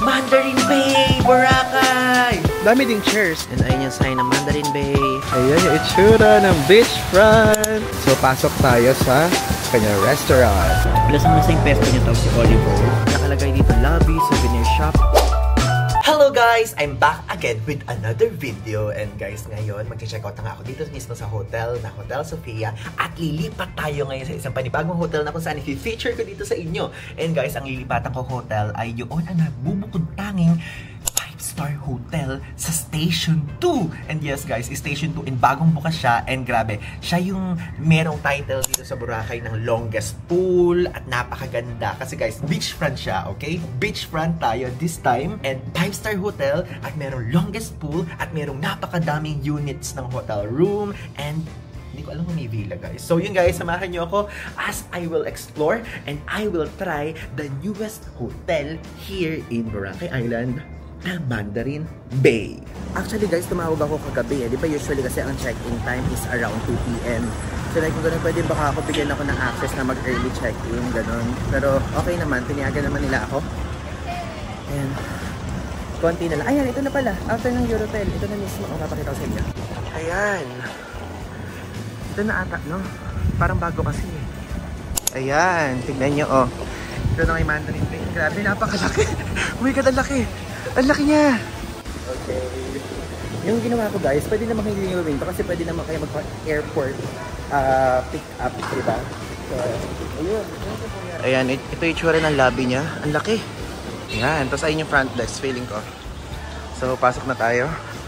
Mandarin Bay, Boracay! Dami ding chairs. And ayun yung sign ng Mandarin Bay. Ayan yung itsura ng beachfront. So, pasok tayo sa kanyang restaurant. Plus, ang nasa yung pesto niya to si Oliver. Nakalagay dito, lobby, souvenir shop. Hello guys! I'm back again with another video. And guys, ngayon, mag-check out na nga ako dito mismo sa hotel na Hotel Sofia. At lilipat tayo ngayon sa isang panibagong hotel na kung saan i-feature ko dito sa inyo. And guys, ang lilipatan ko hotel ay yun ang nagbubukod tanging 5-star hotel sa Station 2. And yes guys, Station 2 and bagong bukas siya. And grabe, siya yung merong title dito sa Boracay ng longest pool at napakaganda. Kasi guys, beachfront siya, okay? Beachfront tayo this time. And 5-star hotel at merong longest pool at merong napakadaming units ng hotel room. And hindi ko alam kung may villa guys. So yun guys, samahan nyo ako as I will explore and I will try the newest hotel here in Boracay Island na Mandarin Bay. Actually guys, tumawag ako kagabi eh. Di ba usually kasi ang check-in time is around 2 PM. So like kung ganun, pwede baka ako bigyan ako ng access na mag-early check-in, ganun. Pero okay naman, tiniyagan naman nila ako. And konti na lang. Ayan, ito na pala. After ng Eurotel, ito na mismo. Ang papakita ko sa inyo. Ayan. Ito na ata, no? Parang bago kasi eh. Ayan, tignan nyo oh. Ito na kay Mandarin Bay. Grabe, napakalaki. Oh my God, ang laki. Ang laki niya! Okay. Yung ginawa ko guys, pwede naman kayo yung gawin ito kasi pwede naman kayo mag-airport pick up, diba? So, ayun. Ayan, ito yung itsura ng lobby niya. Ang laki! Ayan, tapos ayun yung front desk, feeling ko. So, pasok na tayo.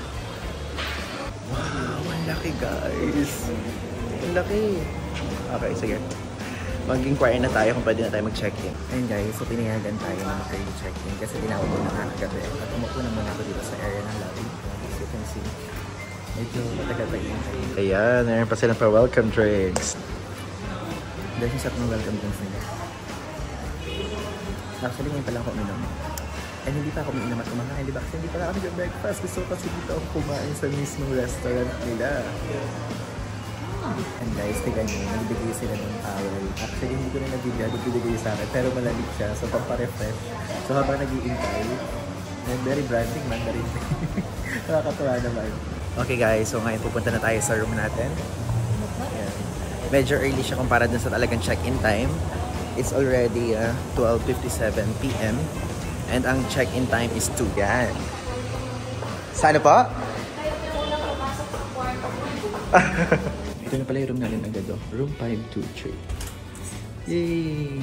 Wow, ang laki guys! Ang laki! Okay, sige. Mag-inquire na tayo kung pwede na tayo mag-check-in. Ayun guys, so pinayagan tayo ng early check-in kasi tinawag ko na kagabi. At umupo na muna ako dito sa area ng lobby. As you can see, medyo matagal pa yun. Ayan, meron pa silang pa-welcome drinks. Dahil yung sarap ng welcome drinks nila. Actually, ngayon pala ako uminom. And hindi pa ako uminom at kumakain, diba? Kasi hindi pala ako nag-breakfast. Gusto ko kasi dito ako kumain sa mismong restaurant nila. And guys, tignan nyo, nagbigay sila ng towel. Actually, hindi ko na nagbibigay sa akin, pero malamig siya, so pampare-fresh. So habang nag-iintay, very branding Mandarin. Nakakatuwa naman. Okay guys, so ngayon pupunta na tayo sa room natin. Ayan. Medyo early siya kumpara dun sa talagang check-in time. It's already 12:57 PM. And ang check-in time is 2. Yan. Saan po? Ito na pala yung room natin agad o. Room 523. Yay!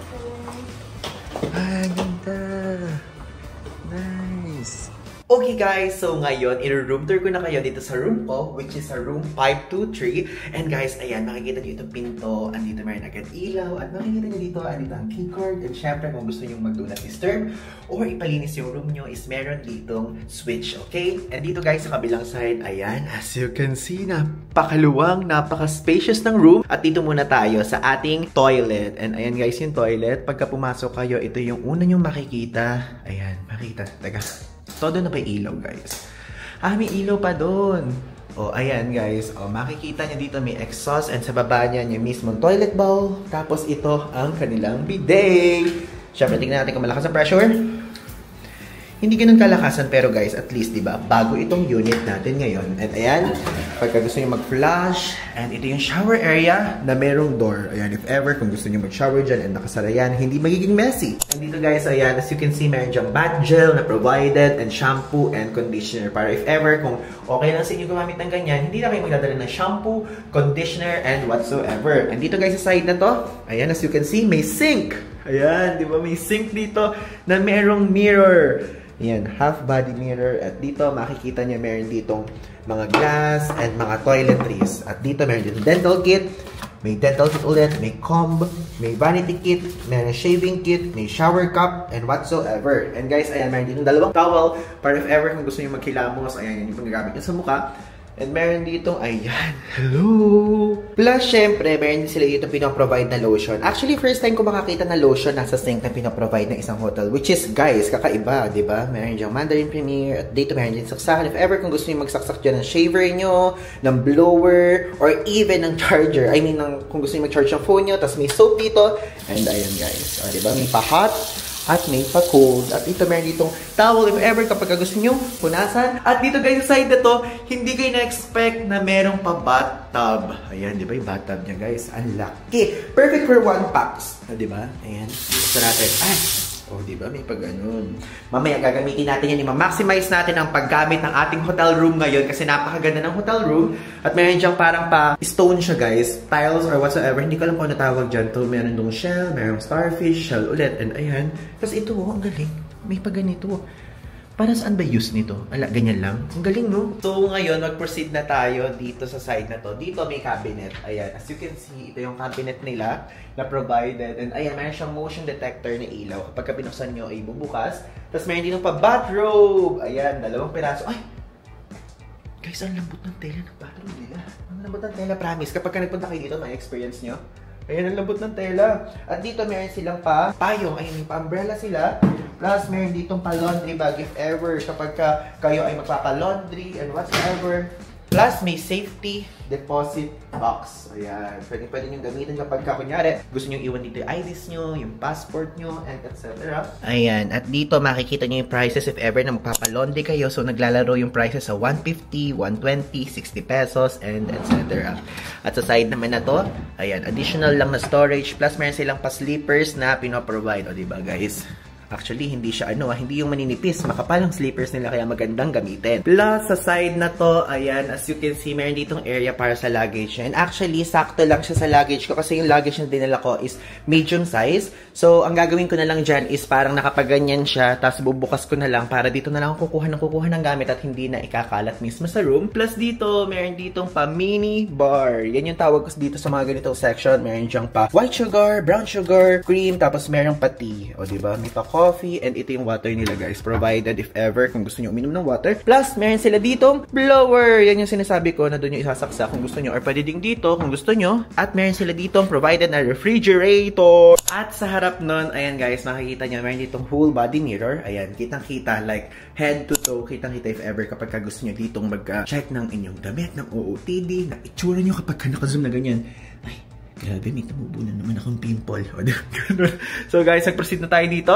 Ah, ganda! Nice! Okay guys, so ngayon, i-room tour ko na kayo dito sa room ko, which is sa room 523. And guys, ayan, makikita nyo itong pinto. Andito meron agad ilaw. At makikita nyo dito, andito ang keycord. And syempre, kung gusto nyo mag-do not disturb or ipalinis yung room nyo, is meron ditong switch, okay? And dito guys, sa kabilang side, ayan, as you can see, napakaluwang, napaka-spacious ng room. At dito muna tayo sa ating toilet. And ayan guys, yung toilet, pagka pumasok kayo, ito yung una nyong makikita. Ayan, makikita. Taga. Todo na pa ilaw guys. Ah, may ilaw pa doon. O, ayan guys. O, makikita nyo dito may exhaust and sa baba niya yung mismong toilet bowl. Tapos ito ang kanilang bidet. Siyempre, tingnan natin kung malakas ang pressure. Hindi ganun kalakasan pero guys, at least, diba, bago itong unit natin ngayon. And ayan, pagka gusto nyo mag-flush, and ito yung shower area na merong door. Ayan, if ever, kung gusto nyo mag-shower dyan and nakasara yan, hindi magiging messy. And dito guys, ayan, as you can see, meron dyang bath gel na provided, and shampoo and conditioner. Para if ever, kung okay lang sa inyo gumamit ng ganyan, hindi na kayo magdadala ng shampoo, conditioner, and whatsoever. And dito guys, sa side na to, ayan, as you can see, may sink. Ayan, di ba, may sink dito na merong mirror. Ayan, half body mirror. At dito, makikita niya meron ditong mga glass and mga toiletries. At dito, meron ditong dental kit. May dental kit ulit, may comb, may vanity kit, may shaving kit, may shower cup, and whatsoever. And guys, ayan, meron ditong dalawang towel. Para if ever, kung gusto nyo magkilamos, ayan, yung panggagamit nyo sa mukha. And meron dito, ayan, hello! Plus, syempre, meron din sila dito pinaprovide na lotion. Actually, first time ko makakita na lotion nasa sink na pinaprovide ng isang hotel. Which is, guys, kakaiba, diba? Meron diyang Mandarin Premier. At dito, meron din saksakan. If ever, kung gusto nyo magsaksak dyan ng shaver nyo, ng blower, or even ng charger. I mean, kung gusto nyo mag-charge ng phone nyo, tapos may soap dito. And ayan, guys. O, diba? May pa-hot at may pa-cold. At ito, meron ditong towel if ever kapag gusto nyo punasan. At dito guys, sa side na to, hindi kayo na-expect na merong pa bathtub. Ayan, di ba yung bathtub niya guys? Ang laki. Perfect for 1 packs. Di ba? Ayan. Gusto natin. Ay! Oh, di ba? May pag-ganon. Mamaya gagamitin natin yan. I-maximize natin ang paggamit ng ating hotel room ngayon kasi napakaganda ng hotel room. At meron diyang parang pa-stone siya guys. Tiles or whatsoever. Hindi ko alam kung ano tawag dyan. To, meron dong shell, merong starfish, shell ulit. And ayan. Tapos ito, ang galing. May pag-ganito. Para saan ba use nito? Ala, ganyan lang. Ang galing, no? So, ngayon, mag-proceed na tayo dito sa side na to. Dito may cabinet. Ayan. As you can see, ito yung cabinet nila na provided. And ayan, mayroon siyang motion detector na ilaw. Kapag binuksan nyo, ay bubukas. Tapos mayroon dito pa bathrobe. Ayan, 2 piraso. Ay! Guys, ang lambot ng tela ng bathrobe nila. Ang lambot ng tela, promise. Kapag nagpunta kayo dito, may experience nyo. Ayan, ang lambot ng tela. At dito, meron silang payong. Ayan, may pa-umbrella sila. Plus, meron ditong pa-laundry bag if ever. Kapag kayo ay magpapa-laundry and whatsoever. Plus, may safety deposit box. Ayan. Pwede nyo gamitin kapag kunyari gusto nyo iwan dito yung IDs nyo, yung passport nyo, and etc. Ayan. At dito, makikita nyo yung prices if ever na magpapa-laundry kayo. So, naglalaro yung prices sa 150, 120, 60 pesos, and etc. At sa side naman na to, ayan, additional lang na storage. Plus, meron silang pa-sleepers na pinoprovide. O, diba guys? Actually, hindi siya hindi yung maninipis. Makapal ang sleepers nila kaya magandang gamitin. Plus, sa side na to, ayan, as you can see, meron ditong area para sa luggage. And actually, sakto lang siya sa luggage ko kasi yung luggage na dinala ko is medium size. So, ang gagawin ko na lang dyan is parang nakapaganyan siya, tapos bubukas ko na lang para dito na lang kukuha ng gamit at hindi na ikakalat mismo sa room. Plus dito, meron ditong pa mini bar. Yan yung tawag ko dito sa mga ganitong section. Meron diyang pa white sugar, brown sugar, cream, tapos meron pa tea. O, diba? May pa coffee, and ito yung water nila guys. Provided if ever, kung gusto nyo uminom ng water. Plus, meron sila ditong blower. Yan yung sinasabi ko na doon yung isasaksa kung gusto nyo. Or pwede ding dito kung gusto nyo. At meron sila ditong provided na refrigerator. At sa harap nun, ayan guys, makikita nyo, meron ditong whole body mirror. Ayan, kitang-kita, like head to toe, kitang-kita if ever kapag gusto nyo ditong mag-check ng inyong damit, ng OOTD, na itsura nyo kapag naka-zoom na ganyan. Ay, grabe, may tumubunan naman akong pimple. So guys, nag-proceed na tayo dito.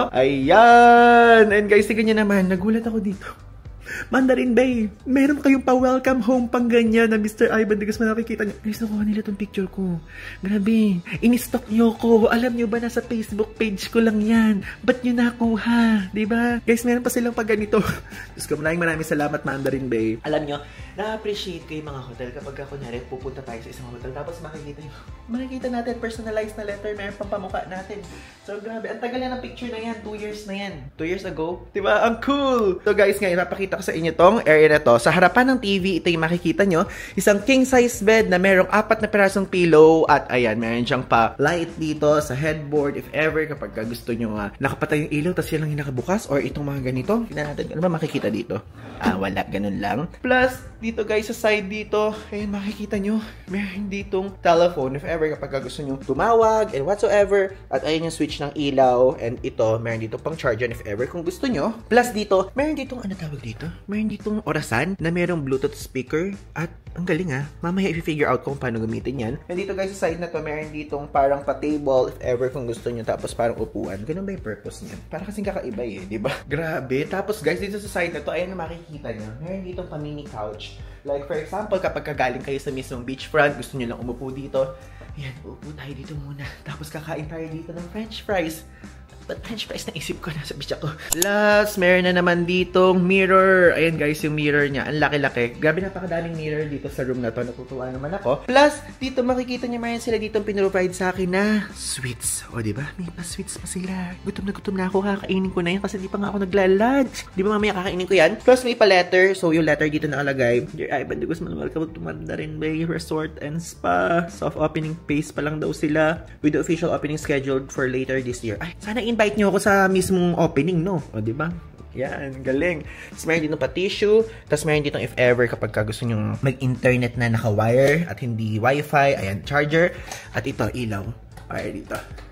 Ayan! And guys, tignan nyo naman, nagulat ako dito. Mandarin Bay, meron kayong pa-welcome home pang ganyan na Mr. Ivan Digas na nakikita niyo. Guys, nakuha nila tong picture ko. Grabe, in-stock nyo ko. Alam nyo ba, nasa Facebook page ko lang yan. Ba't nyo nakuha? Diba? Guys, meron pa silang pag ganito. Diyos ko, maraming salamat Mandarin Bay. Alam nyo, na-appreciate ko yung mga hotel kapag kunyari pupunta tayo sa isang hotel tapos makikita natin personalized na letter, meron pang pamukha natin. So grabe, ang tagal na ng picture na yan, 2 years na yan. 2 years ago, diba? Ang cool! So guys, ngayon napakita ko sa inyo tong area na to. Sa harapan ng TV, ito yung makikita nyo, isang king size bed na merong 4 na pirasong pillow at ayan, meron siyang pa light dito sa headboard if ever kapag gusto nyo nakapatay yung ilaw tapos yan lang yung nakabukas or itong mga ganito. Tignan natin, ano ba makikita dito? Wala, ganun lang. Plus, dito guys, sa side dito, ayun, makikita nyo, meron ditong telephone if ever kapag gusto nyo tumawag and whatsoever. At ayun yung switch ng ilaw. And ito, meron ditong pang charger if ever kung gusto nyo. Plus dito, meron ditong, ano tawag dito? Meron ditong orasan na merong Bluetooth speaker. At ang galing mamaya i-figure out kung paano gamitin yan. And dito guys, sa side na to, meron ditong parang pa-table if ever kung gusto nyo. Tapos parang upuan. Ganun ba yung purpose niyan? Para kasing kakaiba diba? Grabe. Tapos guys, dito sa side na to, ayun na makikita nyo. Meron ditong pa-mini couch. Like for example, kapag kagaling kayo sa mismong beachfront, gusto nyo lang umupo dito, yan, uupo tayo dito muna. Tapos kakain tayo dito ng french fries. But french fries, naisip ko, nasa beach ako. Last, meron na naman ditong mirror. Ayan guys, yung mirror niya. Ang laki-laki. Grabe, napakadaming mirror dito sa room na to. Natutuwa naman ako. Plus, dito makikita niyo meron sila dito pinrovide sa akin na sweets. O, diba? May pa-sweets pa sila. Gutom na ako. Kakainin ko na yan kasi di pa nga ako nagla-lunch. Di ba mamaya kakainin ko yan? Plus, may pa-letter. So, yung letter dito nakalagay. Dear Ivan Digas, welcome to Mandarin Bay Resort and Spa. Soft opening pace pa lang daw sila. With the official opening scheduled for later this year. Ay, sana invite nyo ako sa mismong opening, no? O, diba? Yan, galing. Tapos meron dito pa tissue. Tapos meron dito if ever kapag gusto nyo mag-internet na naka-wire at hindi wifi. Ayan, charger. At ito, ilaw. Ayan dito.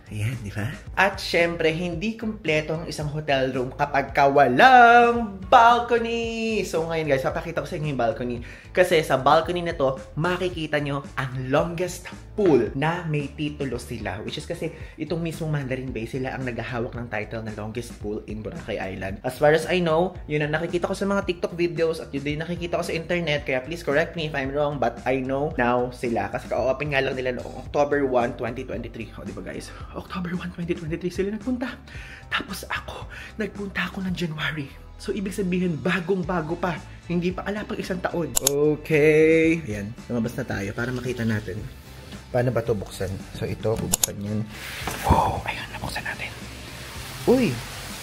Ayan, di ba? At syempre, hindi kumpleto ang isang hotel room kapag walang balcony. So ngayon guys, papakita ko sa inyo yung balcony. Kasi sa balcony na to, makikita nyo ang longest pool na may titulo sila. Which is kasi itong mismong Mandarin Bay, sila ang naghahawak ng title na longest pool in Boracay Island. As far as I know, yun ang nakikita ko sa mga TikTok videos at yun din nakikita ko sa internet. Kaya please correct me if I'm wrong, but I know now sila. Kasi ka-open nga lang nila noong October 1, 2023. O, diba guys? October 1, 2023 sila nagpunta. Tapos ako, nagpunta ako ng January. So, ibig sabihin, bagong-bago pa. Hindi pa ala pang isang taon. Okay. Ayan, lumabas na tayo para makita natin. Paano ba ito buksan? So, ito, bubuksan yun. Oh, ayan, nabuksan natin. Uy!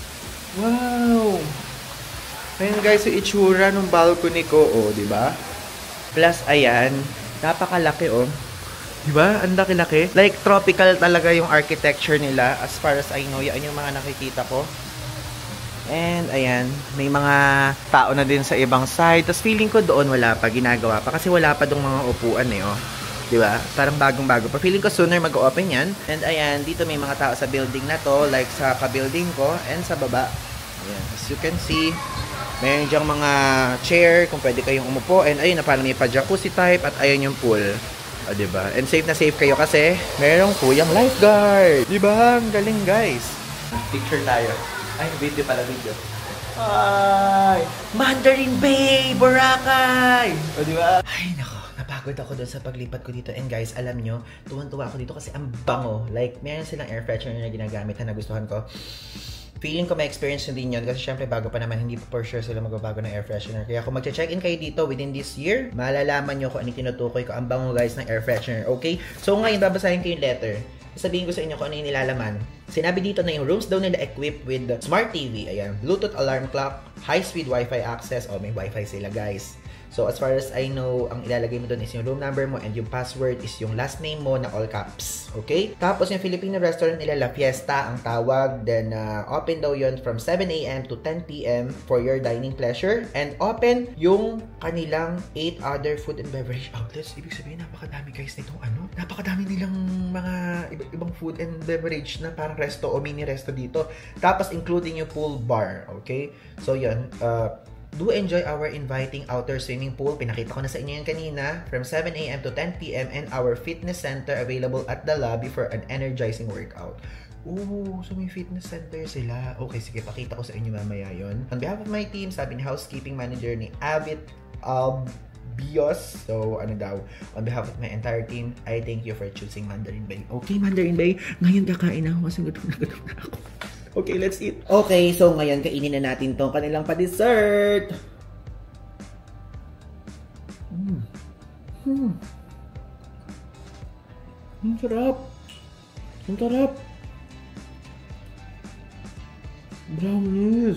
Wow! Ayan guys, yung itsura ng balcony ko. Oh, diba? Plus, ayan, napakalaki, oh. Diba? Ang laki-laki. Like, tropical talaga yung architecture nila. As far as I know, yan yung mga nakikita ko. And, ayan, may mga tao na din sa ibang side. Tapos, feeling ko doon wala pa, ginagawa pa. Kasi wala pa dong mga upuan eh, oh. Diba? Parang bagong-bago pa. Feeling ko sooner mag-open yan. And, ayan, dito may mga tao sa building na to. Like, sa pa-building ko. And sa baba. Ayan. As you can see, meron dyang mga chair kung pwede kayong umupo. And, ayun, na parang may pa-jacuzzi type. At, ayun yung pool. O, diba? And safe na safe kayo kasi merong kuyang lifeguard. Diba? Ang galing, guys. Picture tayo. Ay, video pala, video. Ay! Mandarin Bay! Boracay! O, diba? Ay, nako. Napagod ako doon sa paglipat ko dito. And guys, alam nyo, tuwan-tuwa ako dito kasi ang bango. Like, meron silang air freshener na ginagamit na nagustuhan ko. Feeling ko may experience na din yun kasi syempre bago pa naman, hindi pa for sure sila magbabago ng air freshener. Kaya kung mag-check-in kayo dito within this year, malalaman nyo kung ano tinutukoy ko. Ang bango guys ng air freshener, okay? So ngayon, babasahin ko yung letter. Sabihin ko sa inyo kung ano yung nilalaman. Sinabi dito na yung rooms daw nila equipped with smart TV, ayan, Bluetooth alarm clock, high-speed Wi-Fi access, may Wi-Fi sila guys. So, as far as I know, ang ilalagay mo doon is yung room number mo and yung password is yung last name mo na all caps. Okay? Tapos, yung Filipino restaurant nila, La Fiesta ang tawag. Then, open daw yun from 7 a.m. to 10 p.m. for your dining pleasure. And open yung kanilang 8 other food and beverage outlets. Ibig sabihin, napakadami guys nitong ano. Napakadami nilang mga ibang food and beverage na parang resto o mini resto dito. Tapos, including yung pool bar. Okay? So, yun. Do enjoy our inviting outdoor swimming pool. Pinakita ko na sa inyo yan kanina. From 7 a.m. to 10 p.m. and our fitness center available at the lobby for an energizing workout. Ooh, so may fitness center sila. Okay, sige, pakita ko sa inyo mamaya yun. On behalf of my team, sabi ni housekeeping manager ni Avit Bios. So, ano daw, on behalf of my entire team, I thank you for choosing Mandarin Bay. Okay, Mandarin Bay, ngayon kakain ako kasi gutom na ako. Okay, let's eat. Okay, so ngayon kainin na natin tong kanilang pa-dessert. Ang sarap. Ang sarap. Brownies.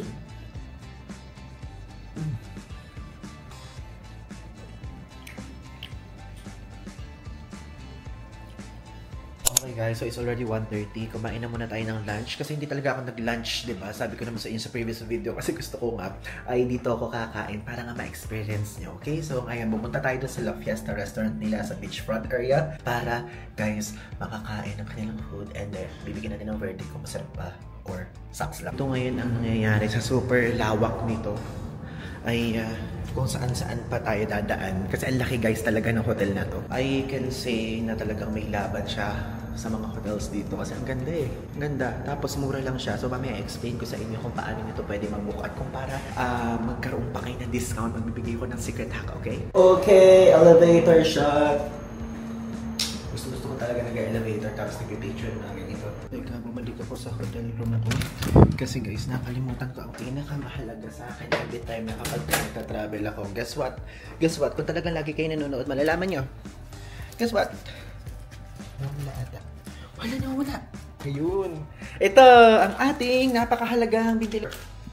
Okay guys, so it's already 1:30. Kumain na muna tayo ng lunch kasi hindi talaga ako nag-lunch, 'di ba? Sabi ko naman sa inyo sa previous video kasi gusto ko nga ay dito ako kakain para nga ma-experience nyo. Okay? So ngayon pupunta tayo doon sa La Fiesta restaurant nila sa beachfront area para guys makakain ng kanilang food and then bibigyan natin ng verdict kung masarap ba or sucks lang. Ito ngayon ang nangyayari sa super lawak nito ay kung saan-saan pa tayo dadaan. Kasi ang laki guys talaga ng hotel na to. I can say na talagang may laban siya sa mga hotels dito kasi ang ganda eh. Ang ganda. Tapos mura lang siya. So mamaya explain ko sa inyo kung paano nito pwede mag-book at kung para magkaroon pa kayo ng discount, magbibigay ko ng secret hack, okay? Okay, elevator shot. Gusto ko talaga nag-elevator tapos nag-picture na ganito. Teka, bumalik ako sa hotel room ko. Kasi guys, nakalimutan ko ang pinakamahalaga sa akin every time na kapag nagta-travel ako. Guess what? Guess what? Kung talagang lagi kayo nanonood, malalaman nyo. Guess what? Wala ata. Wala. Ayun. Ito, ang ating napakahalagang ventilador.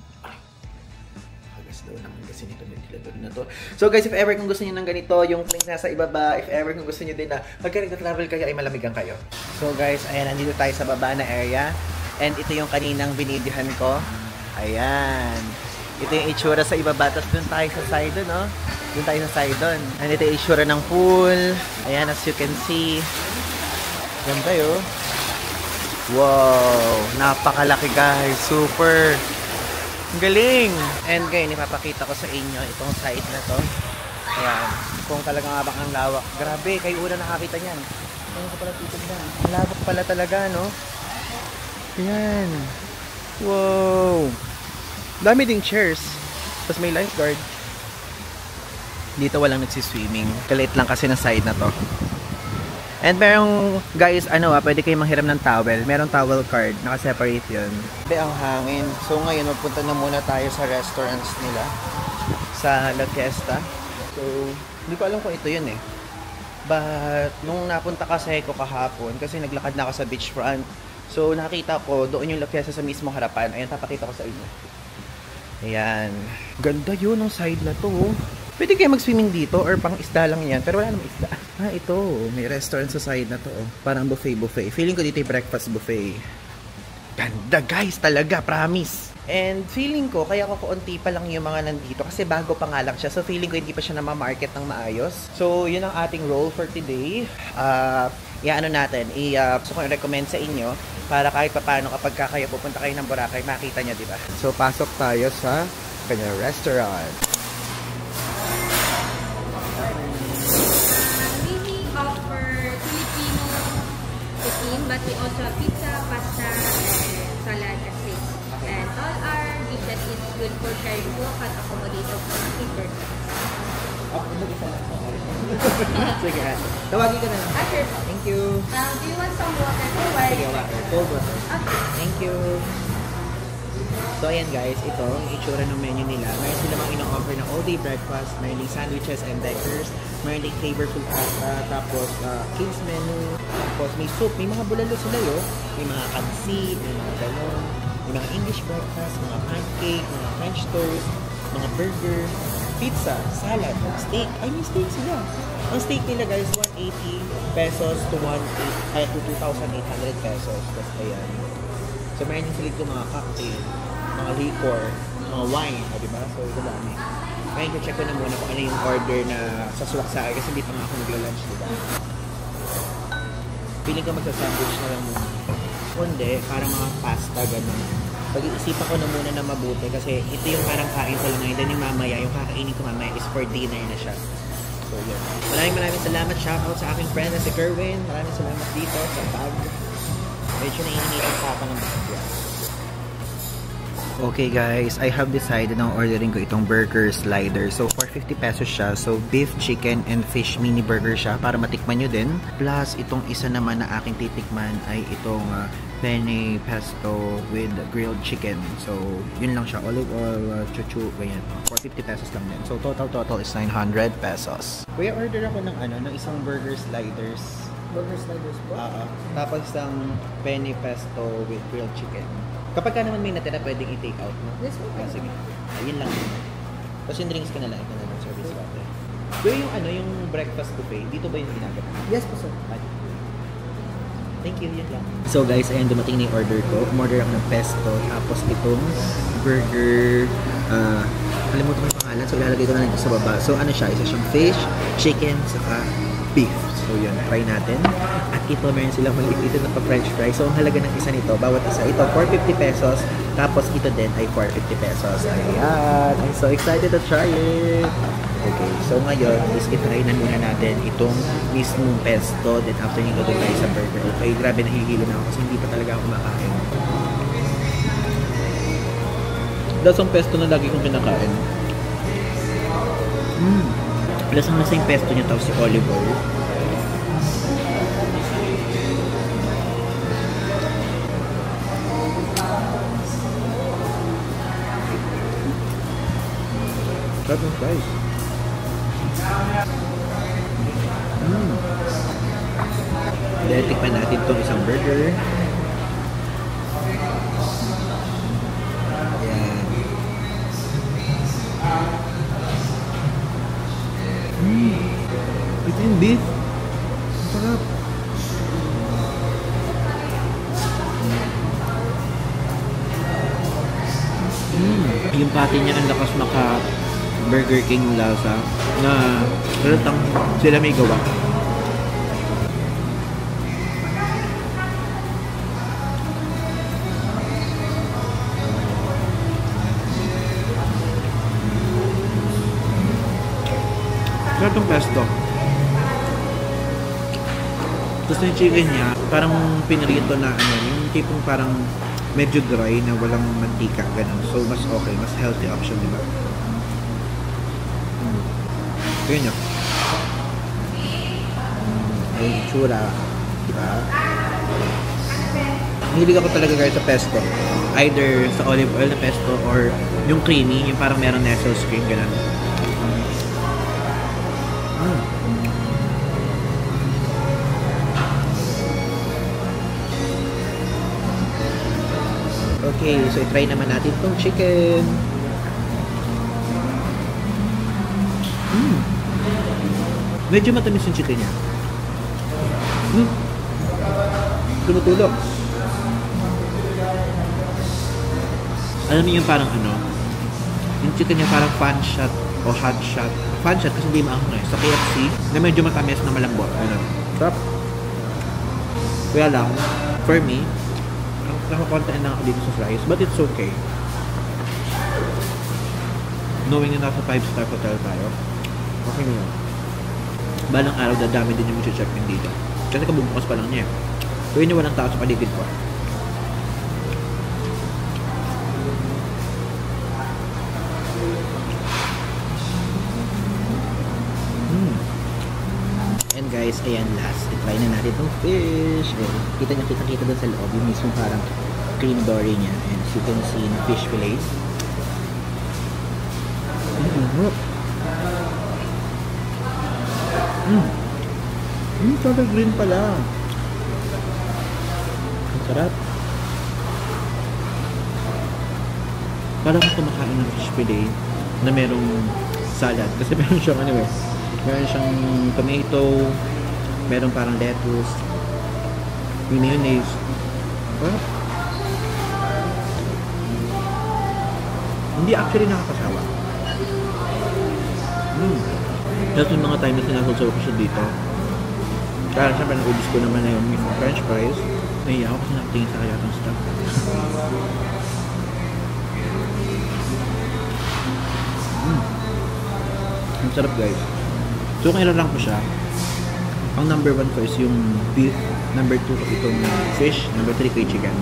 Hagas daw naman kasi nito ventilador na to. So guys, if ever kung gusto niyo ng ganito, yung link nasa ibaba, if ever kung gusto niyo din na pagka nagta-travel kayo ay malamigan kayo. So guys, ayan, nandito tayo sa baba na area. And ito yung kaninang binidyohan ko. Ayan. Ito yung itsura sa ibaba. Tapos dun tayo sa side dun, no? Dun tayo sa side dun. And ito yung itsura ng pool. Ayan, as you can see. Ganda yun. Wow! Napakalaki guys. Super! Ang galing! And ngayon, ipapakita ko sa inyo itong side na to. Ayan. Kung talagang abang ang lawak. Grabe, kayo una nakakita niyan. Ano ko pala titignan? Ang lawak pala talaga, no? Ayan. Wow! Dami ding chairs. Tapos may lifeguard. Dito walang nagsiswimming. Kalit lang kasi na side na to. And merong, guys, pwede kayong manghiram ng towel. Merong towel card. Naka-separate yun. Be, ang hangin. So ngayon, magpunta na muna tayo sa restaurants nila. Sa La Fiesta. So, hindi ko alam kung ito yun eh. But, nung napunta kasi ko kahapon, kasi naglakad na ako sa beachfront. So, nakita ko, doon yung La Fiesta sa mismong harapan. Ayan, papakita ko sa inyo. Ayan. Ganda yun, ng side na to. Pwede kayo mag-swimming dito or pang isda lang yan. Pero wala namang isda. Ito. May restaurant sa side na to. Parang buffet. Feeling ko dito yung breakfast buffet. Ganda guys, talaga. Promise. And feeling ko, kaya ko kaunti pa lang yung mga nandito. Kasi bago pa nga lang siya. So feeling ko hindi pa siya namamarket ng maayos. So yun ang ating roll for today. Gusto ko i-recommend sa inyo. Para kahit paano kapag kayo pupunta kayo ng Boracay, makita nyo, diba? So pasok tayo sa kanyang restaurant. But we also have pizza, pasta, and salad and steak. And all our dishes is good for sharing to at accommodate of people. Sige, tawagin ka na. Sure. Thank you. Do you want some water? Sige, water. Cold water. Okay. Thank you. So ayan guys, ito ang itsura ng menu nila. Mayroon sila mga ino-offer na all-day breakfast, mayroon sandwiches and deckers, mayroon flavorful pasta, tapos kids menu, tapos may soup, may mga bulalo sila yo, may mga kansi, may mga galon, may mga English breakfast, mga pancake, mga French toast, mga burger, pizza, salad, steak. Ay, may steak sila. Ang steak nila guys, 180 pesos to 2,800 pesos. Tapos ayan. So mayroon din sila dito mga cocktail, mga liquor, mga wine, diba? So, ito lang eh. Ngayon, check ko na muna kung ano yung order na sasuwak sa akin kasi hindi pa nga ako nagla-lunch, diba? Feeling ko magsa-sandwich na lang muna. Kundi, parang mga pasta, gano'n. Pag-iisipan ko na muna na mabuti kasi ito yung parang kain ko lang ngayon. Then yung mamaya, yung kakainin ko mamaya is for dinner na siya. So, yun. Maraming salamat. Shoutout sa aking friend na si Kerwin. Maraming salamat dito sa bag. Medyo naiinitan pa ako ng bagya. Okay guys, I have decided na ordering ko itong burger slider. So, 450 pesos siya. So, beef, chicken, and fish mini burger siya para matikman nyo din. Plus, itong isa naman na aking titikman ay itong penne pesto with grilled chicken. So, yun lang siya. Olive oil, chuchu, ganyan. 450 pesos lang din. So, total is 900 pesos. Kuya, order ako ng ng isang burger sliders. Burger sliders po? Tapos isang penne pesto with grilled chicken. Kapag ka naman may natira, pwedeng i-take out, no? Yes, po. Sige. Ayun lang. Tapos yung drinks ka na lang. Ito na lang, service water. Pero yung breakfast buffet, dito ba yung ginagawa? Yes po, sir. Thank you, yun lang. So guys, ayan, dumating na yung order ko. Umorder ako ng pesto. Tapos itong burger, kalimutan ko yung pangalan. So ilalagay ko na lang sa baba. So ano siya? Isa siyang fish, chicken, saka beef. So yun, try natin. At ito, meron silang maliit na pa-french fries. So ang halaga ng isa nito, bawat isa, ito 450 pesos. Tapos ito din ay 450 pesos. Ayan! I'm so excited to try it! Okay, so ngayon, is itry na muna natin itong mismong pesto. Then after nyo ito tayo sa burger. Okay, grabe, nahihilo na ako kasi hindi pa talaga ako kumakain. Lasang pesto na lagi kong kinakain. Lasang-lasa yung pesto niya, tapos si olive oil. Sarap ng fries. Then, tikman natin itong isang burger. Ayan. Ito yung beef. Sarap. Yung patty niya ang lakas maka Burger King lasa na halatang sila may gawa. Pero itong pesto. Tapos yung chicken niya, parang pinirito na ano, yung tipong parang medyo dry na walang mantika, ganun. So, mas okay, mas healthy option, diba? Ganyan nyo. Ay, tsura. Diba? Hilig ako talaga guys sa pesto. Either sa olive oil na pesto or yung creamy, yung parang meron nestle cream, ganun. Okay, so i-try naman natin itong chicken. Medyo matamis yung chicken niya. Tumutulog. Alam niyo yung parang ano, yung chicken niya parang fan shot o hot shot. Fan shot kasi hindi maanghang eh. Sa KFC, na medyo matamis na malambot. Ganun. Sarap. Kaya lang, for me, nakakontain na ako dito sa fries, but it's okay. Knowing na nasa 5-star hotel tayo, okay na yun. Balang araw, dadami din yung mag-check in dito. Kasi kabubukas pa lang niya. So yun yung walang tao sa paligid ko. And guys, ayan last. I-try na natin itong fish. Ayan. Kita doon sa loob. Yung mismo parang cream dory niya. And as you can see, fish fillets. Color green pala. Ang sarap. Parang kumakain ng fish fillet na merong salad. Kasi meron siyang anyway. Meron siyang tomato, meron parang lettuce, mayonnaise. Hindi actually nakakasawa. Tapos yung mga time na sinasasawa ko siya dito. Kaya siyempre naubos ko naman na yung french fries. Nahiya ako kasi nakatingin sa kaya itong stuff. Ang sarap guys. So kung ilan ko siya, ang number 1 ko is yung beef, number 2 ko itong fish, number 3 ko yung chicken.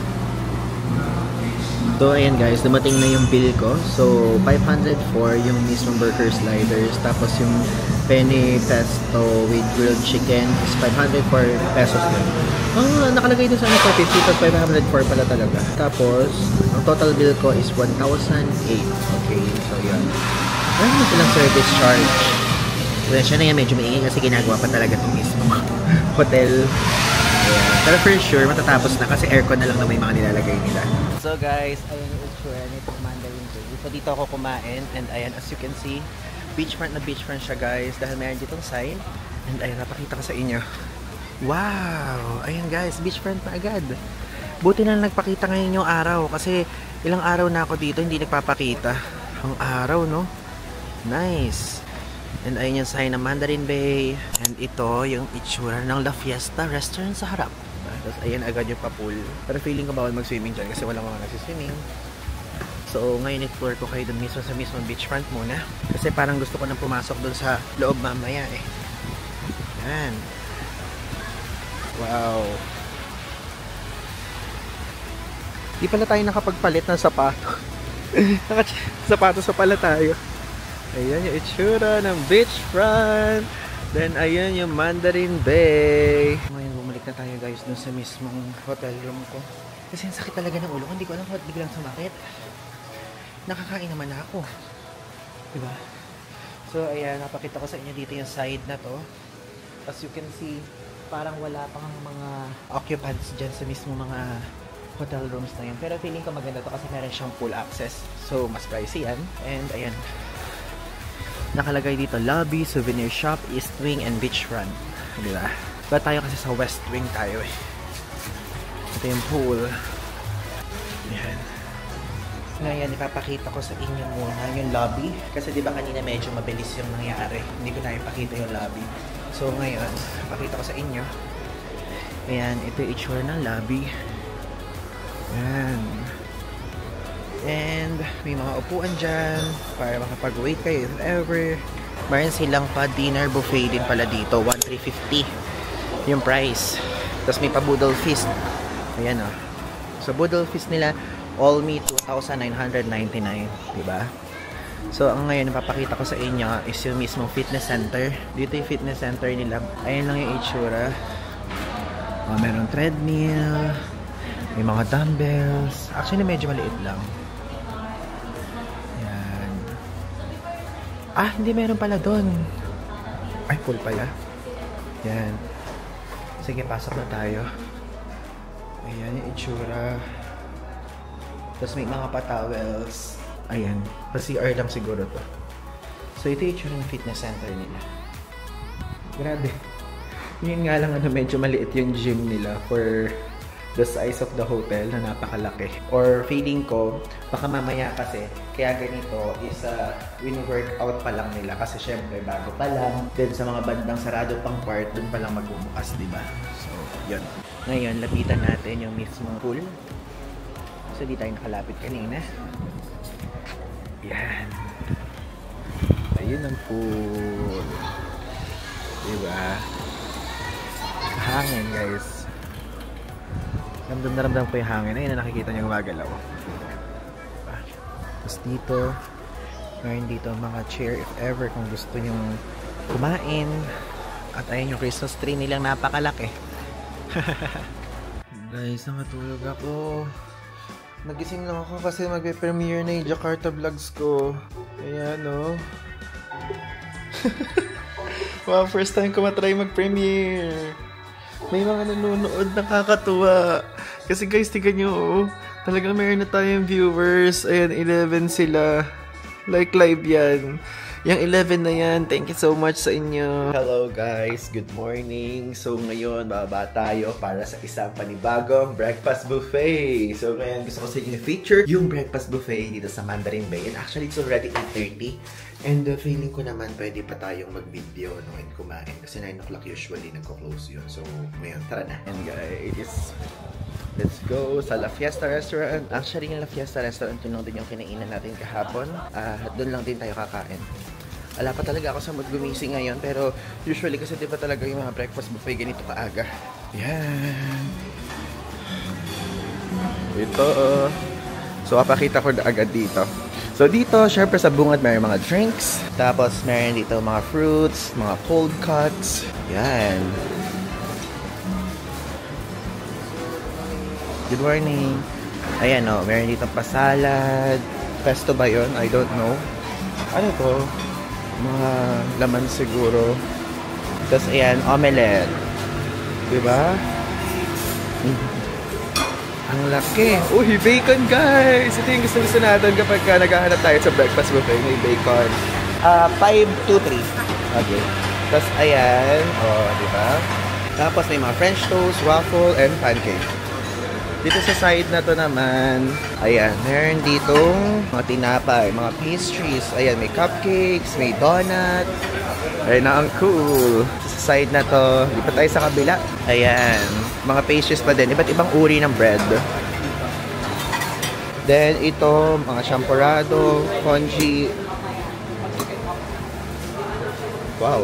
So ayan guys, dumating na yung bill ko. So 500 for yung mismong burger sliders, tapos yung penne pesto with grilled chicken is 500 for pesos din. Nakalagay din sa ano 50, tapos 504 pala talaga. Tapos ang total bill ko is 1,008. Okay, so yan. Ano mo silang service charge? Well, siya na yan, medyo maingay kasi ginagawa pa talaga itong mismo hotel. Yeah. Pero for sure, matatapos na kasi aircon na lang na may mga nilalagay nila. So guys, ayan yung itsura nito Mandarin Bay. So dito ako kumain and ayan, as you can see, beachfront na beachfront siya guys dahil mayroon ditong sign. And ayan, napakita ko sa inyo. Wow! Ayan guys, beachfront na agad. Buti na nagpakita ngayon yung araw kasi ilang araw na ako dito hindi nagpapakita. Ang araw, no? Nice! And ayun yung sign ng Mandarin Bay. And ito yung itsura ng La Fiesta Restaurant sa harap. Tapos ayun agad yung pa-pool. Pero feeling ko bawal mag-swimming dyan kasi walang mga nagsiswimming. So ngayon explore ko kayo dun mismo sa mismong beachfront muna. Kasi parang gusto ko nang pumasok dun sa loob mamaya eh. Yan. Wow. Di pala tayo nakapagpalit ng sapato. Sapatos pa pala tayo. Ayan yung itsura ng beachfront. Then ayan yung Mandarin Bay. Ngayon bumalik na tayo guys dun sa mismong hotel room ko. Kasi ang sakit talaga ng ulo ko. Hindi ko alam ba't biglang sumakit. Nakakain naman ako. Diba? So ayan, napakita ko sa inyo dito yung side na to. As you can see, parang wala pang mga occupants dyan sa mismo mga hotel rooms na yun. Pero feeling ko maganda to kasi meron siyang pool access. So mas pricey yan. And ayan. Nakalagay dito, lobby, souvenir shop, east wing, and beachfront. Diba? But tayo kasi sa west wing tayo eh. Ito yung pool. Ayan. Ngayon, ipapakita ko sa inyo muna yung lobby. Kasi diba kanina medyo mabilis yung nangyari. Hindi ko na ipakita yung lobby. So ngayon, ipakita ko sa inyo. Ayan, ito yung itsura ng lobby. Ayan. And may mga upuan dyan para makapag-wait kayo if ever. Meron silang pa dinner buffet din pala dito. 1,350 yung price. Tapos may pa boodle feast. Ayan o. So boodle feast nila, all meat 2,999. Diba? So ang ngayon papakita ko sa inyo is yung mismong fitness center. Dito yung fitness center nila. Ayan lang yung itsura. Merong treadmill. May mga dumbbells. Actually medyo maliit lang. Ayan. Hindi meron pala doon. Ay, full pala. Ayan. Sige, pasok na tayo. Ayan yung itsura. Tapos may mga pa-towels. Ayan. Pa-CR lang siguro to. So ito yung itsura ng fitness center nila. Grabe. Yun nga lang medyo maliit yung gym nila for the size of the hotel na napakalaki. Or feeling ko, baka mamaya kasi, kaya ganito is win-workout pa lang nila kasi syempre bago pa lang. Then sa mga bandang sarado pang part, dun pa lang magbubukas, diba? So, yun. Ngayon, lapitan natin yung mismong pool. So, di tayo nakalapit kanina. Yan. Ayun ang pool. Diba? Hangin, guys. Ramdam na ramdam ko yung hangin. Ayun na nakikita niyo gumagalaw. Diba? Tapos dito, meron dito mga chair if ever kung gusto nyo kumain. At ayun yung Christmas tree nilang napakalaki. Guys, nakatulog ako. Nagising lang ako kasi magpe-premiere na yung Jakarta vlogs ko. Ayan, no? Wow, first time ko matry mag-premiere. May mga nanonood, nakakatuwa. Kasi guys, tignan nyo, talagang mayroon na tayong viewers. Ayan, 11 sila. Like live yan. Yung 11 na yan, thank you so much sa inyo. Hello guys, good morning. So ngayon, bababa tayo para sa isang panibagong breakfast buffet. So ngayon, gusto ko sa inyo feature yung breakfast buffet dito sa Mandarin Bay. And actually, it's already 8:30. And feeling ko naman pwede pa tayong mag-video and kumain. Kasi 9 o'clock usually nagko-close yun. So ngayon, tara na. And guys, let's go sa La Fiesta Restaurant. Actually, yung La Fiesta Restaurant, yun lang din yung kinainan natin kahapon. Doon lang din tayo kakain. Wala pa talaga ako sa mood gumising ngayon. Pero usually kasi di ba talaga yung mga breakfast buffet ganito kaaga. Yan. Ito. So, papakita ko na agad dito. So, dito, syempre sa bungad, may mga drinks. Tapos, meron dito mga fruits, mga cold cuts. Yan. Good morning. Ayan o, meron dito pa salad. Pesto ba yun? I don't know. Ano to? Mga laman siguro. Tapos ayan, omelette. Diba? Ang laki. Uy, bacon guys! Ito yung gusto natin kapag naghahanap tayo sa breakfast buffet. May bacon. 523. Okay. Tapos ayan. O, diba? Tapos may mga French toast, waffle, and pancake. Dito sa side na to naman, ayan, meron ditong mga tinapay, mga pastries. Ayan, may cupcakes, may donut. Ayan na, ang cool. Sa side na to, di pa tayo sa kabila. Ayan, mga pastries pa din. Iba't ibang uri ng bread. Then, ito, mga champorado, congee. Wow.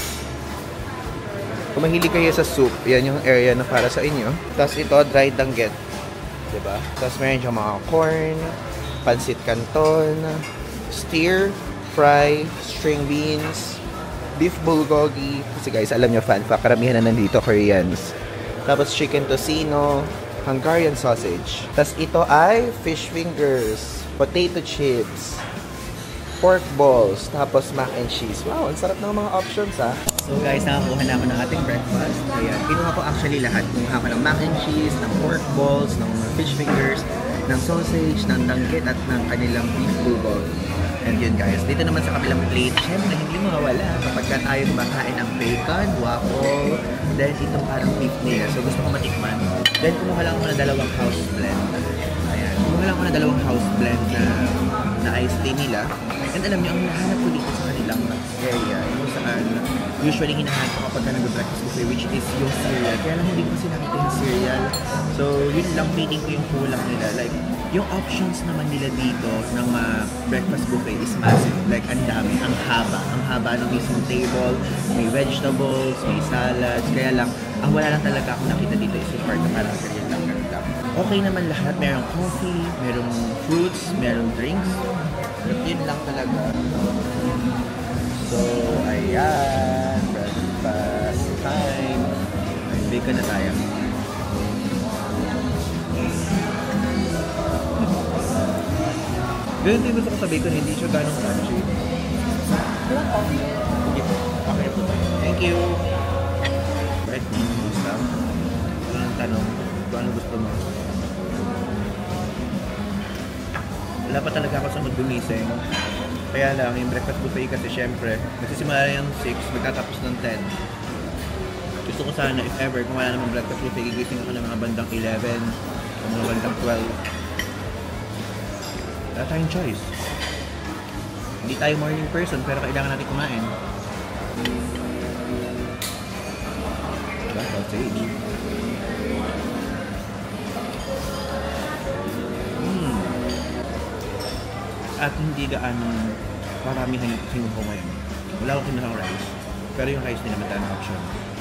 Kung mahilig kayo sa soup, yan yung area na para sa inyo. Tapos ito, dried danggit. Diba? Tapos meron yung mga corn, pancit canton, steer, fry, string beans, beef bulgogi. Kasi guys, alam nyo, fan fact, karamihan na nandito Koreans. Tapos chicken tocino, Hungarian sausage. Tapos ito ay fish fingers, potato chips, pork balls, tapos mac and cheese. Wow, ang sarap ng mga options ha. So guys, nakakuha na ako ng ating breakfast. Ayan, kinuha ko actually lahat. Kumuha ko ng mac and cheese, ng pork balls, ng fish fingers, ng sausage, ng danggit, at ng kanilang beef bulgogi. And yun guys, dito naman sa kabilang plate, syempre hindi mawawala kapag tayo kumakain ng bacon, waffle, then itong parang beef nila. So gusto ko matikman. Then kumuha lang ako ng dalawang house blend. Ayan, kumuha lang ako ng dalawang house blend na iced tea nila. And alam niyo, ang nahanap ko dito sa kanilang area, yung saan usually hinahanap ko kapag nag-breakfast buffet, which is yung cereal. Kaya lang hindi ko kasi nakita yung cereal. So, yun lang feeling ko yung kulang nila. Like, yung options naman nila dito ng breakfast buffet is massive. Like, ang dami, ang haba haba ng mismong table. May vegetables, may salads. Kaya lang, ang wala lang talaga ako nakita dito is yung part na parang ganyan lang. Okay naman lahat. Merong coffee, merong fruits, merong drinks. But yun lang talaga. So, ayan. Breakfast time. Bacon na tayo. Ganun din gusto ko sa bacon, hindi siya ganong crunchy. Sige po. Okay po. Thank you. Right, gusto. Walang tanong kung ano gusto mo. Wala pa talaga ako sa mood gumising. Kaya lang, yung breakfast buffet kasi syempre, nagsisimula yung 6, magtatapos ng 10. Gusto ko sana, if ever, kung wala namang breakfast buffet, gigising ako ng mga bandang 11 o mga bandang 12. Wala tayong choice. Hindi tayo morning person, pero kailangan natin kumain. That's sausage. At hindi gaano maramihan yung kusing ko ngayon. Wala akong kinahang rice, pero yung rice din naman tayo na option.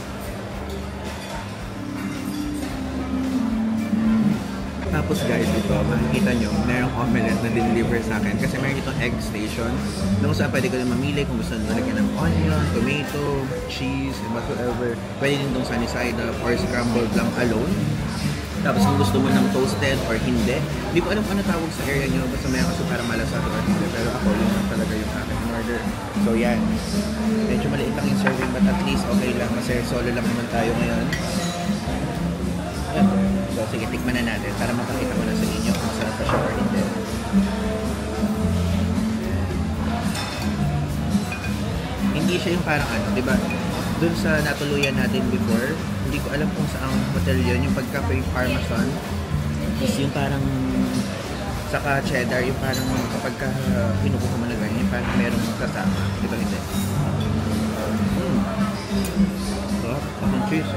Tapos guys, ito, makikita nyo, merong omelette na deliver sa akin kasi meron itong egg station. Doon saan pwede ko na mamili kung gusto nyo lagyan ng onion, tomato, cheese, and whatsoever. Pwede din itong sunny side up or scrambled lang alone. Tapos kung gusto mo ng toasted or hindi. Hindi ko alam kung ano tawag sa area nyo, basta may kasi parang malasado or hindi. Pero ako, yun lang talaga yung aking order. So yan. Medyo maliit lang yung serving but at least okay lang kasi solo lang naman tayo ngayon. Ayan. So sige, tikman na natin para mapakita ko na sa inyo kung saan pa siya or hindi. Hindi siya yung parang ano, di ba? Doon sa natuluyan natin before, hindi ko alam kung saang hotel yun, yung pagka-Cafe Parmesan is yung parang saka cheddar, yung parang kapag pinukuha mo na ganyan, yung parang merong kasama. Di ba hindi? So, akong cheese.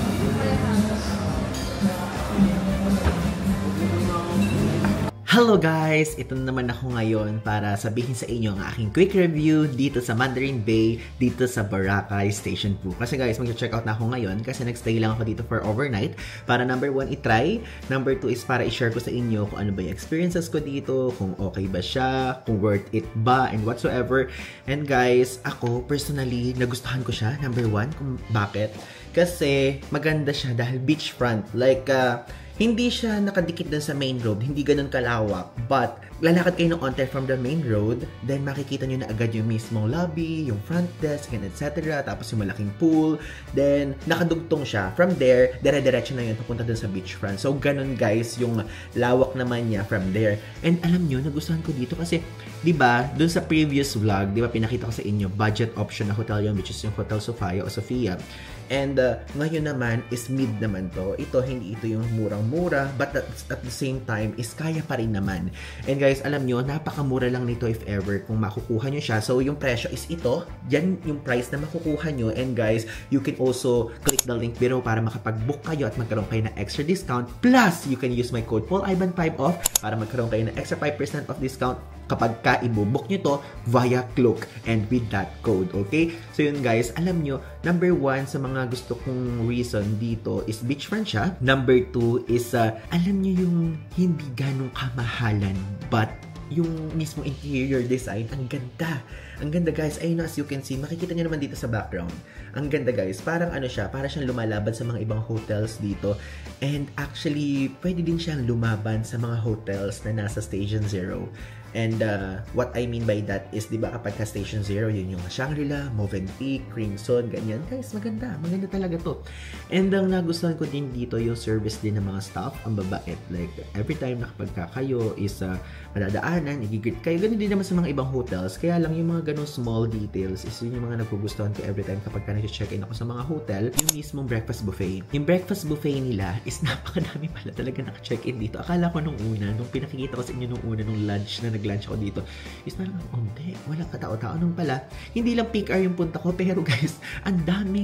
Hello guys! Ito naman ako ngayon para sabihin sa inyo ang aking quick review dito sa Mandarin Bay, dito sa Boracay Station 2. Kasi guys, mag-check out na ako ngayon kasi nag-stay lang ako dito for overnight para number 1, i-try. Number 2 is para i-share ko sa inyo kung ano ba yung experiences ko dito, kung okay ba siya, kung worth it ba, and whatsoever. And guys, ako personally, nagustuhan ko siya. Number 1, kung bakit? Kasi maganda siya dahil beachfront. Like, hindi siya nakadikit dun sa main road, hindi ganun kalawak. But, lalakad kayo ng onte from the main road, then makikita nyo na agad yung mismong lobby, yung front desk, and etc. Tapos yung malaking pool. Then, nakadugtong siya. From there, dire-diretso na yun papunta dun sa beachfront. So, ganun guys, yung lawak naman niya from there. And alam nyo, nagustuhan ko dito kasi, di ba, dun sa previous vlog, di ba, pinakita ko sa inyo, budget option na hotel yun, which is yung Hotel Sofia o Sofia. And ngayon naman is mid naman to. Ito, hindi ito yung murang-mura, but at the same time is kaya pa rin naman. And guys, alam nyo, napakamura lang nito if ever kung makukuha nyo siya. So yung presyo is ito. Yan yung price na makukuha nyo. And guys, you can also click the link below para makapag-book kayo at magkaroon kayo ng extra discount. Plus, you can use my code PaulIvan5 off para magkaroon kayo ng extra 5% off discount kapag ka-ibobook nyo to via Klook and with that code, okay? So yun guys, alam nyo, number 1 sa mga gusto kong reason dito is beachfront siya. Number 2 is, alam nyo yung hindi ganong kamahalan, but yung mismo interior design, ang ganda. Ang ganda guys, ayun as you can see, makikita nyo naman dito sa background. Ang ganda guys, parang ano siya, parang siyang lumalaban sa mga ibang hotels dito. And actually, pwede din siyang lumaban sa mga hotels na nasa Station Zero. And what I mean by that is, di ba kapag ka Station Zero, yun yung Shangri-La, Movenpick, Crimson, ganyan. Guys, maganda. Maganda talaga to. And ang nagustuhan ko din dito, yung service din ng mga staff, ang babait. Like, every time na kapag kayo is madadaanan, igigit kayo. Ganun din naman sa mga ibang hotels. Kaya lang yung mga ganun small details is yun yung mga nagugustuhan ko every time kapag ka nag-check-in ako sa mga hotel. Yung mismong breakfast buffet. Yung breakfast buffet nila is napakadami pala talaga naka-check-in dito. Akala ko nung una, nung pinakikita ko sa inyo nung una, nung lunch na nag-lunch ako dito, is parang, hindi, walang katao-tao. Nung pala, hindi lang peak hour yung punta ko, pero guys, ang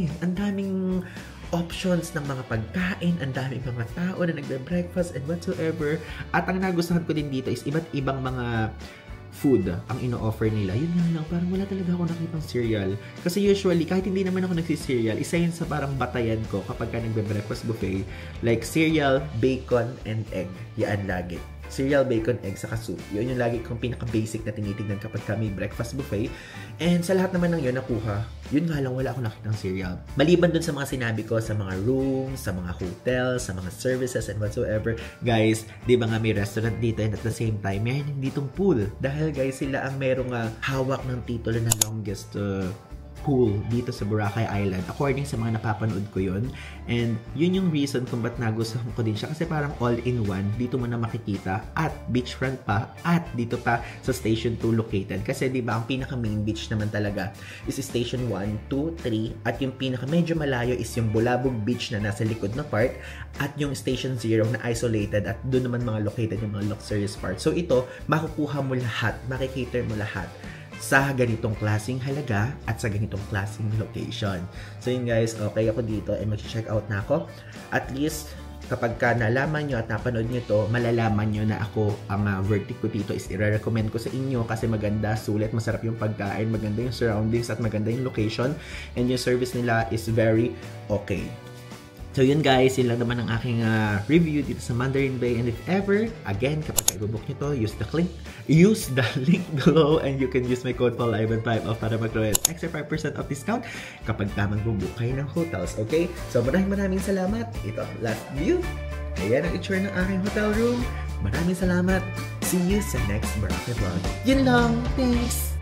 daming options ng mga pagkain, ang daming mga tao na nagbe-breakfast and whatsoever. At ang nagustuhan ko din dito is iba't ibang mga food ang ino-offer nila. Yun nga lang, parang wala talaga ako nakitang cereal. Kasi usually, kahit hindi naman ako nagsi-cereal, isa yun sa parang batayan ko kapag ka nagbe-breakfast buffet. Like cereal, bacon, and egg. Yan lagi. Cereal, bacon, egg, saka soup. Yun yung lagi kong pinaka-basic na tinitignan kapag kami breakfast buffet. And sa lahat naman ng yun nakuha, yun nga lang, wala akong nakitang cereal. Maliban dun sa mga sinabi ko, sa mga rooms, sa mga hotels, sa mga services, and whatsoever. Guys, di ba nga may restaurant dito and at the same time, meron ditong pool. Dahil guys, sila ang merong hawak ng titulo na longest pool dito sa Boracay Island. According sa mga napapanood ko yun. And yun yung reason kung ba't nagustuhan ko din siya. Kasi parang all-in-one. Dito mo na makikita. At beachfront pa. At dito pa sa Station 2 located. Kasi diba ang pinaka-main beach naman talaga is Station 1, 2, 3. At yung pinaka-medyo malayo is yung Bulabog Beach na nasa likod na part. At yung Station 0 na isolated. At doon naman mga located yung mga luxurious parts. So ito, makukuha mo lahat. Makikater mo lahat sa ganitong klaseng halaga at sa ganitong klaseng location. So yun guys, okay ako dito and mag-check out na ako. At least, kapag ka nalaman nyo at napanood nyo to, malalaman nyo na ako, ang verdict ko dito is i-recommend ko sa inyo kasi maganda, sulit, masarap yung pagkain, maganda yung surroundings at maganda yung location and yung service nila is very okay. So yun guys, yun lang naman ang aking review dito sa Mandarin Bay. And if ever, again, kapag i-book nyo to, use the link below and you can use my code PAULIVAN5 para mag-roll extra 5% of discount kapag mag-book kayo ng hotels, okay? So maraming salamat. Ito, last view. Ayan ang itsura ng aking hotel room. Maraming salamat. See you sa next Boracay vlog. Yun lang. Thanks!